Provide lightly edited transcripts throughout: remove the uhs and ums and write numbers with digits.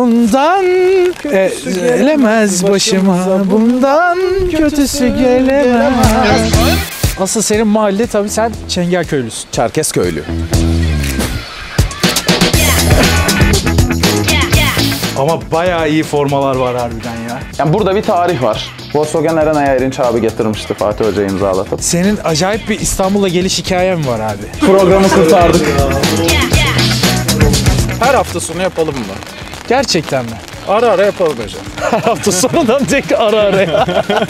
Bundan gelemez başıma, bundan kötüsü gelemez. Asıl senin mahalle tabii, sen Çengelköylüsün. Çerkezköylü. Ama bayağı iyi formalar var harbiden ya. Yani burada bir tarih var. Volkswagen Arena'ya Erinç abi getirmişti Fatih Hoca imzalatıp. Senin acayip bir İstanbul'a geliş hikayen var abi. Programı kurtardık. Her hafta sonu yapalım mı? Gerçekten mi? Ara ara yapalım hocam. Her hafta sonundan tek ara araya.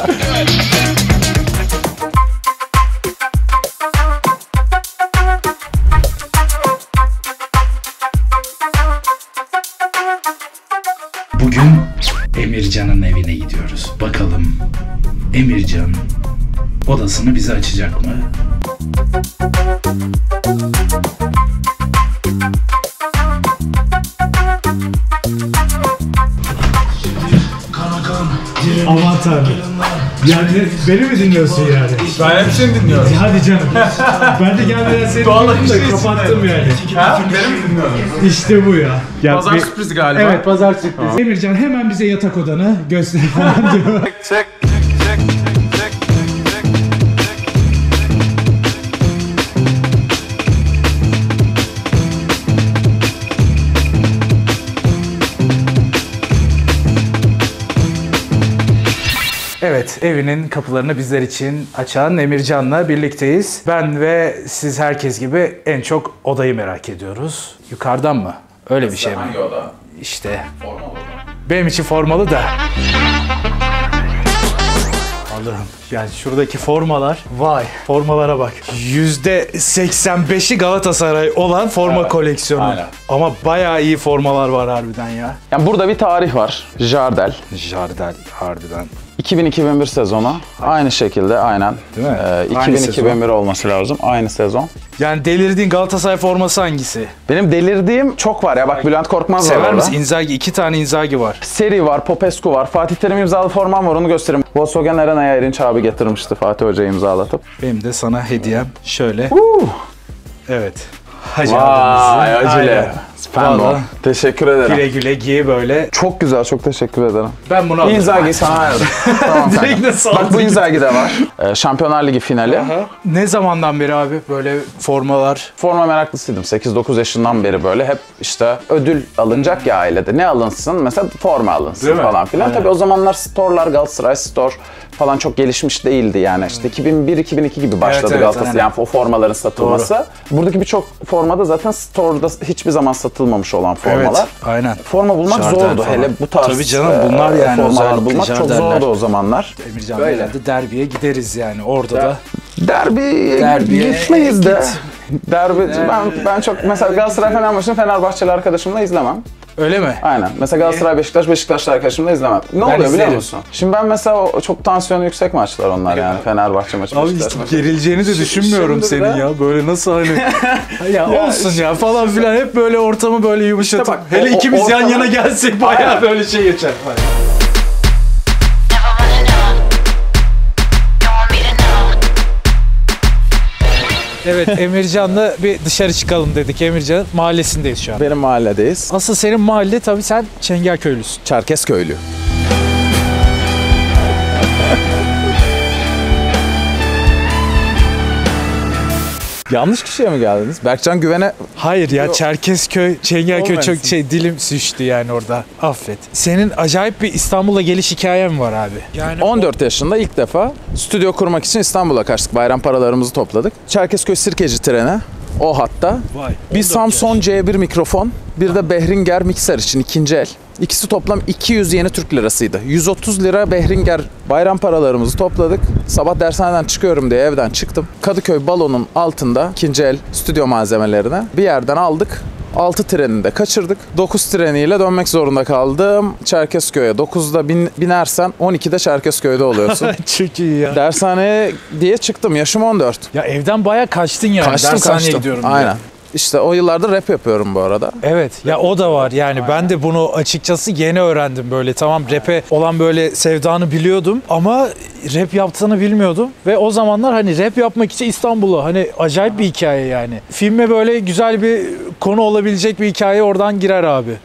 Bugün Emircan'ın evine gidiyoruz. Bakalım Emircan odasını bize açacak mı? Aman tanrım. Yani beni mi dinliyorsun yani? Ben hepsini dinliyorum. Hadi canım. Ben de gelmeden seni dinledim de kapattım yani. Ha? Beni mi dinliyorsun? İşte bu ya. Pazar sürprizi galiba. Evet, pazar sürprizi. Emircan hemen bize yatak odanı göster falan diyor. Çek. Evet, evinin kapılarını bizler için açan Emircan'la birlikteyiz. Ben ve siz herkes gibi en çok odayı merak ediyoruz. Yukarıdan mı? Öyle bir şey mi? Hangi oda? İşte. Formalı oda. Benim için formalı da. Allah'ım. Yani şuradaki formalar, vay formalara bak. %85'i Galatasaray olan forma koleksiyonu. aynen. Ama bayağı iyi formalar var harbiden ya. Yani burada bir tarih var. Jardel. Jardel harbiden. 2000-2001 sezonu. Aynı şekilde aynen. Değil mi? Aynı 2000-2001 olması lazım. Aynı sezon. Yani delirdiğin Galatasaray forması hangisi? Benim delirdiğim çok var ya. Bak Bülent Korkmaz var Sever orada. misin? Inzaghi, 2 tane Inzaghi var. Seri var, Popescu var. Fatih Terim imzalı formam var, onu göstereyim. Volkswagen Arena'ya Erinç abi getirmişti Fatih Hoca imzalatıp. Benim de sana hediyem şöyle. Evet. Hacı Vay abimizi. acele. Aynen. Fan Vallahi. Teşekkür ederim. Güle güle giy böyle. Çok güzel, çok teşekkür ederim. Ben bunu alırım. Inzaghi sana verdim. Tamam Direkt kanka. nasıl Bak bu aldın? Inzaghi de var. Şampiyonlar Ligi finali. Ne zamandan beri abi böyle formalar? Forma meraklısıydım. 8-9 yaşından beri böyle hep işte ödül alınacak ya ailede. Ne alınsın? Mesela forma alınsın Değil mi? falan filan. Aynen. Tabii o zamanlar store'lar, Galatasaray Store falan çok gelişmiş değildi yani. İşte 2001-2002 gibi başladı Evet, Galatasaray. aynen. Yani o formaların satılması. Buradaki birçok formada zaten store'da hiçbir zaman satılmamış olan formalar. Evet, aynen. Forma bulmak Jardel zordu. falan. Hele bu tarz Tabii canım, bunlar yani formalar özellikle bulmak çok Jardel'ler. zordu o zamanlar. Emircan Böyle. herhalde derbiye gideriz yani orada da. Derbiye gitmeyiz de. Derbi, ben çok mesela Galatasaray Fener maçını Fenerbahçeli arkadaşımla izlemem. Öyle mi? Aynen. Mesela Galatasaray Beşiktaş, Beşiktaşlı arkadaşımla izlemem. Ne oluyor biliyor izlerim. musun? Şimdi ben mesela çok tansiyonu yüksek maçlar onlar yani. Fenerbahçe maçı, Abi Beşiktaş hiç maçı. gerileceğini de düşünmüyorum şimdi senin de- ya. Böyle nasıl hani ya olsun ya falan filan, hep böyle ortamı böyle yumuşatıp. bak, hele ikimiz yan ortamı- yana gelsek bayağı böyle şey geçer. Evet, Emircan'la bir dışarı çıkalım dedik. Emircan'ın mahallesindeyiz şu an. Benim mahalledeyiz. Asıl senin mahalle tabii, sen Çengelköylüsün. Çerkezköylü. Yanlış kişiye mi geldiniz? Berkcan Güven'e Hayır ya, Çerkezköy, Çengelköy çok Olmasın. dilim süştü yani orada. Affet. Senin acayip bir İstanbul'a geliş hikayen var abi. Yani 14 yaşında ilk defa stüdyo kurmak için İstanbul'a kaçtık. Bayram paralarımızı topladık. Çerkezköy Sirkeci trene, o hatta. Vay, Bir 14 Samson C1 mikrofon, bir de Behringer mikser için ikinci el. İkisi toplam 200 yeni Türk lirasıydı. 130 lira Behringer bayram paralarımızı topladık. Sabah dershaneden çıkıyorum diye evden çıktım. Kadıköy Balo'nun altında ikinci el stüdyo malzemelerini bir yerden aldık. 6 trenini de kaçırdık. 9 treniyle dönmek zorunda kaldım Çerkezköy'e. 9'da binersen 12'de Çerkezköy'de oluyorsun. Çok iyi ya. Dershaneye diye çıktım. Yaşım 14. Ya evden bayağı kaçtın yani. Dershaneye gidiyorum diye. Aynen. İşte o yıllarda rap yapıyorum bu arada. Evet ya, o da var yani. Ben de bunu açıkçası yeni öğrendim böyle. Tamam, rap'e olan böyle sevdanı biliyordum ama rap yaptığını bilmiyordum. Ve o zamanlar hani rap yapmak için İstanbul'a, hani acayip bir hikaye yani. Filme böyle güzel bir konu olabilecek bir hikaye oradan girer abi.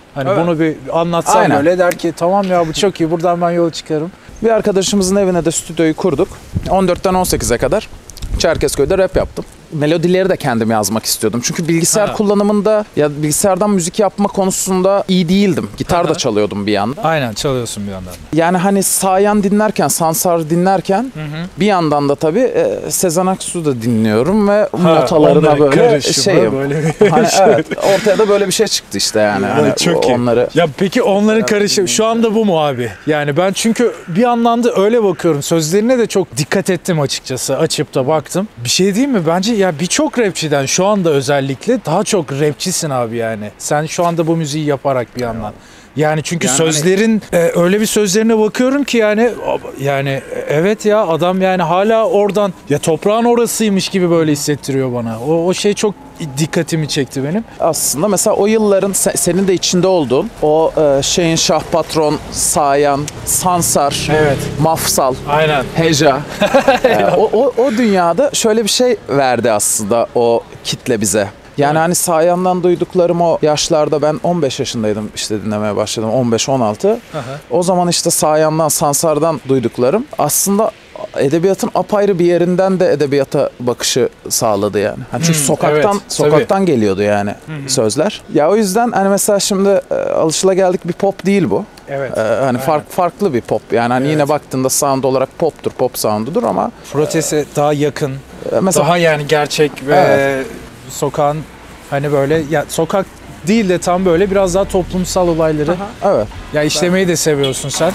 Hani Evet. bunu bir anlatsam Aynen. böyle der ki tamam ya bu çok iyi buradan ben yola çıkarım. Bir arkadaşımızın evine de stüdyoyu kurduk. 14'ten 18'e kadar Çerkezköy'de rap yaptım. Melodileri de kendim yazmak istiyordum. Çünkü bilgisayar Ha. kullanımında ya bilgisayardan müzik yapma konusunda iyi değildim. Gitar da çalıyordum bir yandan. Aynen çalıyorsun bir yandan. Yani hani Sayan dinlerken, Sansar dinlerken bir yandan da tabii Sezen Aksu da dinliyorum ve notalarına onların böyle karışımı, şeyim. böyle bir Hani evet, ortaya da böyle bir şey çıktı işte yani. Hani çok iyi. onları Ya peki onların karışımı şu anda bu mu abi? Yani ben çünkü bir yandan da öyle bakıyorum. Sözlerine de çok dikkat ettim açıkçası. Açıp da baktım. Bir şey diyeyim mi? Bence ya birçok rapçiden şu anda özellikle daha çok rapçisin abi yani. Sen şu anda bu müziği yaparak bir yandan. Yani çünkü Yani sözlerin öyle bir sözlerine bakıyorum ki yani evet ya adam yani hala oradan ya toprağın orasıymış gibi böyle hissettiriyor bana. O şey çok dikkatimi çekti benim. aslında mesela o yılların senin de içinde olduğun o şeyin Şah Patron, Sayan, Sansar, Evet. Mafsal, Aynen. Heja. O dünyada şöyle bir şey verdi aslında o kitle bize. Yani hani Sayan'dan duyduklarım o yaşlarda ben 15 yaşındaydım işte dinlemeye başladım 15-16. O zaman işte Sayan'dan, Sansar'dan duyduklarım aslında edebiyatın apayrı bir yerinden de edebiyata bakışı sağladı yani. Hani çünkü sokaktan geliyordu yani sözler. Ya o yüzden hani mesela şimdi alışılageldik bir pop değil bu. Evet. Hani farklı bir pop. Yani hani yine baktığında sound olarak poptur, pop soundudur ama Protese daha yakın, mesela daha yani gerçek ve sokağın hani böyle ya sokak değil de tam böyle biraz daha toplumsal olayları evet. ya işlemeyi de seviyorsun sen.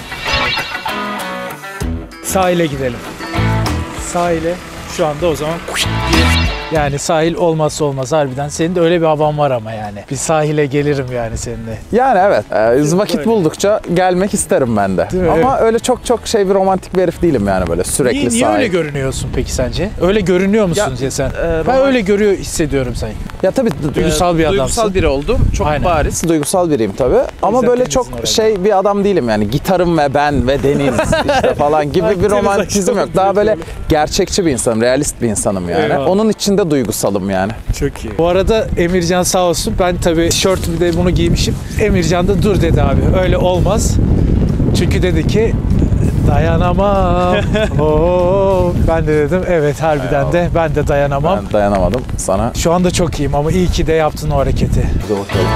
Sahile gidelim. Sahile şu anda o zaman yani sahil olmazsa olmaz harbiden. Senin de öyle bir havan var ama yani. Bir sahile gelirim yani seninle. Yani evet. Vakit buldukça gelmek isterim ben de. Değil mi? Ama öyle çok bir romantik bir herif değilim yani böyle sürekli Niye öyle sahil. görünüyorsun peki sence? Öyle görünüyor musun Ya, diye sen? Ben öyle hissediyorum sen. Ya tabii Duygusal bir adamsın. Duygusal biri oldum. Çok Aynen. bariz. Duygusal biriyim tabii. Ama yüzden böyle temizsin çok orada. şey bir adam değilim yani. Gitarım ve ben ve deniz işte falan gibi bir Akdeniz romantizm yok. akşamı Daha böyle böyle. gerçekçi bir insanım. Realist bir insanım yani. Eyvallah. Onun içinde duygusalım yani. Çok iyi. Bu arada Emircan sağ olsun. Ben tabii tişört bir de bunu giymişim. Emircan da dur dedi abi. Öyle olmaz. Çünkü dedi ki dayanamam. Oo. Ben de dedim evet harbiden de ben de dayanamam. Ben dayanamadım sana. Şu anda çok iyiyim ama iyi ki de yaptın o hareketi. Hadi bakalım.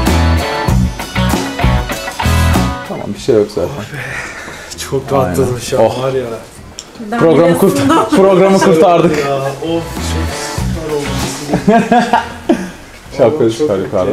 Tamam bir şey yok zaten. Çok rahatladım şu an, Oh. var ya. Programı kurtardık. Ya of Şapkayı çıkar yukarıda.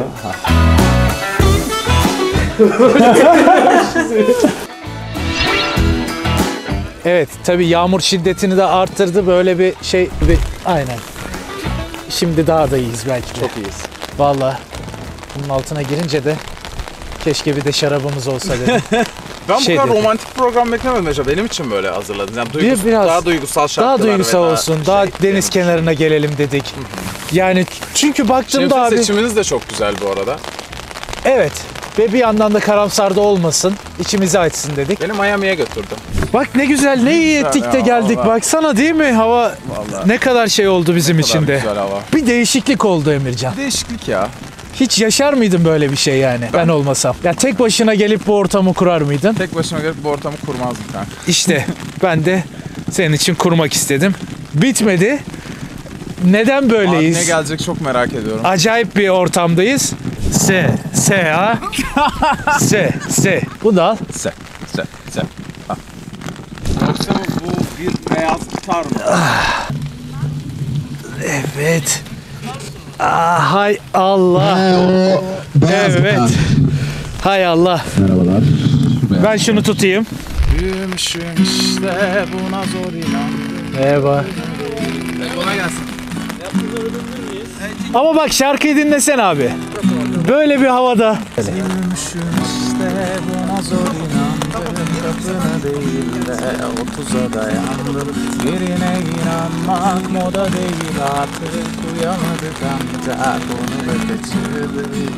Evet tabii yağmur şiddetini de arttırdı böyle bir şey aynen. Şimdi daha da iyiyiz belki de. Çok iyiyiz. Vallahi bunun altına girince de keşke bir de şarabımız olsa dedim. Ben Şey bu kadar dedi. romantik program beklemedim Ece. Benim için böyle hazırladım. Yani biraz daha duygusal şarkılar. Daha duygusal ve olsun, daha deniz kenarına gelelim dedik. Yani çünkü baktığımda Şemsiye abi seçiminiz de çok güzel bu arada. evet ve bir yandan da karamsar da olmasın, içimizi açsın dedik. Beni Miami'ye götürdü. Bak ne güzel, ne iyi ettik de ya, geldik. vallahi. Baksana değil mi hava Vallahi. ne kadar şey oldu bizim için Kadar de. güzel hava. Bir değişiklik oldu Emircan. Değişiklik ya. Hiç yaşar mıydın böyle bir şey yani ben olmasam? Ya tek başına gelip bu ortamı kurar mıydın? Tek başıma gelip bu ortamı kurmazdım kanka. İşte ben de senin için kurmak istedim. Bitmedi. Neden Abi böyleyiz? ne gelecek çok merak ediyorum. Acayip bir ortamdayız. S. Bu da al. Se. Yoksa bu bir beyaz gitar mı? Evet. Hay Allah. Evet. Hay Allah. Merhabalar. Ben şunu tutayım. Büyümüşüm işte buna zor inandım. Merhaba. Kolay gelsin. Ama bak şarkıyı dinlesen abi. Böyle bir havada. Büyümüşüm işte buna zor inandım. Kapına değil de 30'a dayandım. Birine inanmak moda değil artık. Uyamadık ancak onu da kaçırdık.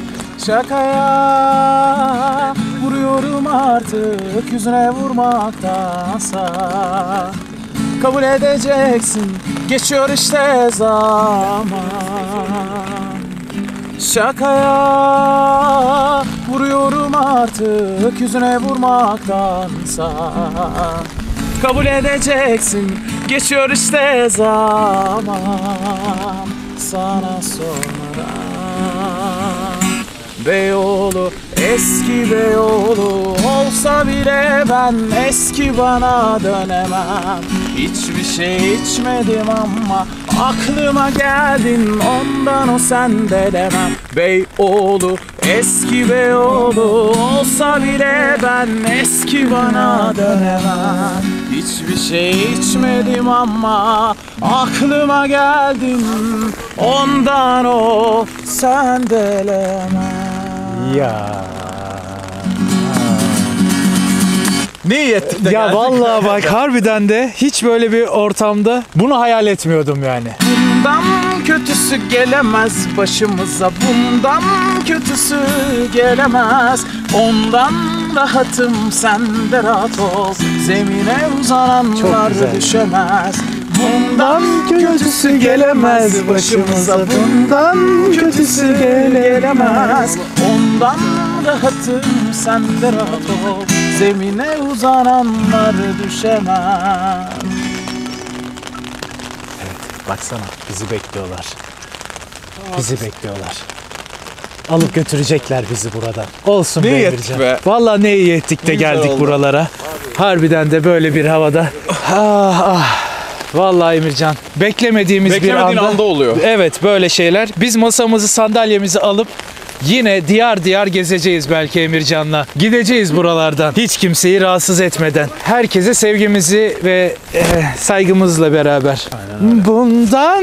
Şakaya vuruyorum artık yüzüne vurmaktansa. Kabul edeceksin geçiyor işte zaman. Şakaya Vuruyorum artık yüzüne vurmaktansa. Kabul edeceksin, geçiyor işte zaman sana sormadan. Beyoğlu, eski Beyoğlu olsa bile ben eski bana dönemem. Hiçbir şey içmedim ama aklıma geldin, ondan o sende demem. Beyoğlu, eski Beyoğlu olsa bile ben eski bana dönemem. Hiçbir şey içmedim ama aklıma geldin, ondan o sende demem. Ya. Ne iyi ettik de Ya geldik. vallahi bak harbiden de hiç böyle bir ortamda bunu hayal etmiyordum yani. Bundan kötüsü gelemez başımıza, bundan kötüsü gelemez. Ondan rahatım, sen de rahat ol, zemine uzananlar düşemez. Bundan kötüsü gelemez başımıza, bundan kötüsü gelemez. Ondan rahatım, sen de rahat ol, zemine uzananlar düşemez. Baksana bizi bekliyorlar. Bizi bekliyorlar. Alıp götürecekler bizi buradan. Olsun Ne be iyi Emircan. ettik be. Vallahi ne iyi ettik de güzel geldik oldu. buralara. Harbiden de böyle bir havada. Vallahi Emircan beklemediğimiz bir Beklemediğin anda. anda oluyor. Evet böyle şeyler. Biz masamızı sandalyemizi alıp yine diyar diyar gezeceğiz belki Emircan'la. Gideceğiz buralardan. Hiç kimseyi rahatsız etmeden. Herkese sevgimizi ve saygımızla beraber. Bundan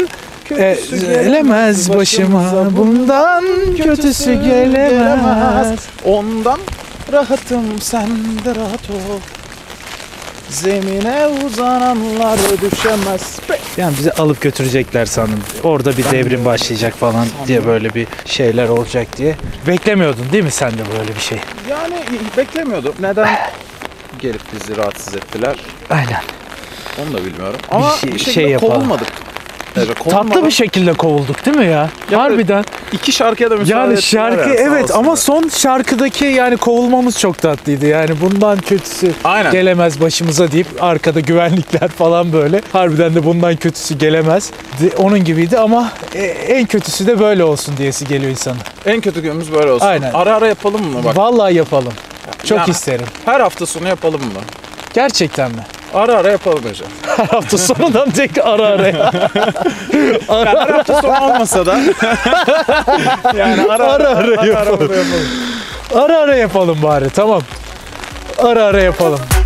gelemez başıma. Bundan kötüsü gelemez. Ondan rahatım, sen de rahat ol, zemine uzananlar düşemez. Yani bizi alıp götürecekler sandım. Orada bir devrim başlayacak falan diye böyle bir şeyler olacak diye. Beklemiyordun değil mi sen de böyle bir şey? Yani beklemiyordum. Neden gelip bizi rahatsız ettiler? Aynen. Onu da bilmiyorum. Ama şey- bir şekilde şey yapalım. kovulmadık. Evet, Tatlı bir şekilde kovulduk değil mi ya? Ya Harbiden. İki şarkıya da müsaade Yani ettiler şarkı ya, sağ evet olsunlar. ama son şarkıdaki yani kovulmamız çok tatlıydı. Yani bundan kötüsü Aynen. gelemez başımıza deyip arkada güvenlikler falan böyle. Harbiden de bundan kötüsü gelemez. Onun gibiydi ama en kötüsü de böyle olsun diyesi geliyor insanın. En kötü günümüz böyle olsun. Aynen. Ara ara yapalım mı bak? Vallahi yapalım. Çok Ya. isterim. Her hafta sonu yapalım mı? Gerçekten mi? Ara ara yapalım hocam. Her hafta sonundan tek ara araya. Her hafta sonu olmasa da yani ara Ara yapalım. Ara ara yapalım bari tamam. Ara ara yapalım.